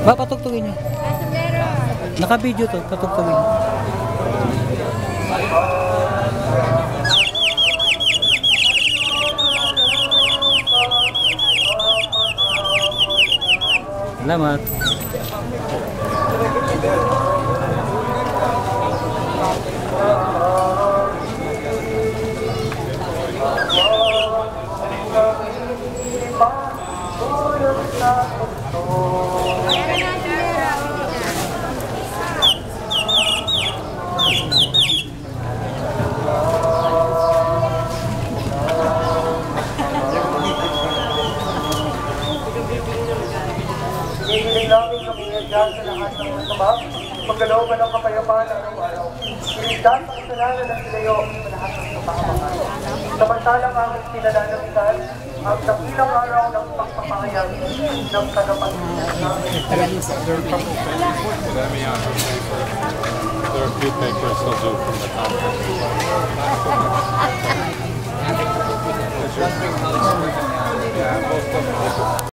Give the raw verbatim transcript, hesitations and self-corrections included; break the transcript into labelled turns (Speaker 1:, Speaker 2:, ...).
Speaker 1: Ba, patugtugin niyo. Naka-video to, patugtugin niyo. Salamat.
Speaker 2: Hinihiling namin kami dyan sa lahat ng masama, pagkalooban ng kapayapaan ng araw-araw. Iligtas ang kasalanan ng ilayo sa lahat ng kapahamakan. Samantalang aming pinananamitan ang dakilang araw ng pagpapahayag ng tagapagligtas namin.
Speaker 3: There are a few pictures I'll do from the top.